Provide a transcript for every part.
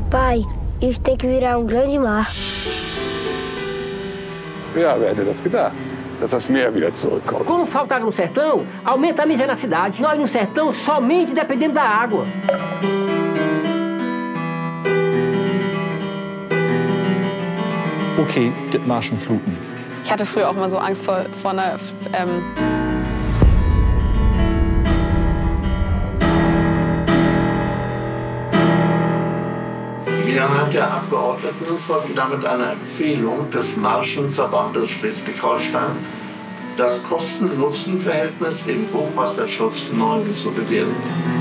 Pai, isso tem que virar um grande mar. Ja, wer hätte das gedacht, dass das Meer wieder zurückkommt? Como falta água no sertão, aumenta a miséria na cidade. Nós no sertão somente dependemos da água. Okay, Dithmarschen Fluten. Ich hatte früher auch immer so Angst vor einer... Die Mehrheit der Abgeordneten folgten damit einer Empfehlung des Marschenverbandes Schleswig-Holstein, das Kosten-Nutzen-Verhältnis im Hochwasserschutz neu zu bewerten.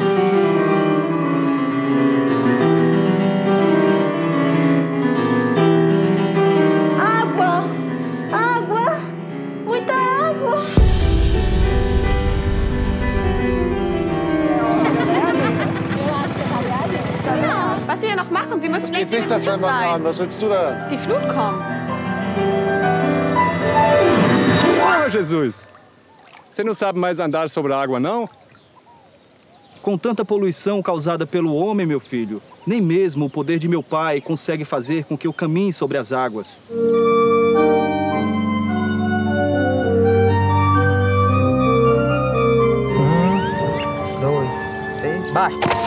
Água! Água! Muita água! Was Sie hier noch machen? Sie müssen Geht nicht, dass wir was machen. Was willst du da? Die Flut kommt. Oh, Jesus! Você não sabe mais andar sobre a água, não? Com tanta poluição causada pelo homem, meu filho, nem mesmo o poder de meu pai consegue fazer com que eu caminhe sobre as águas. 1, 2, 3, baixa.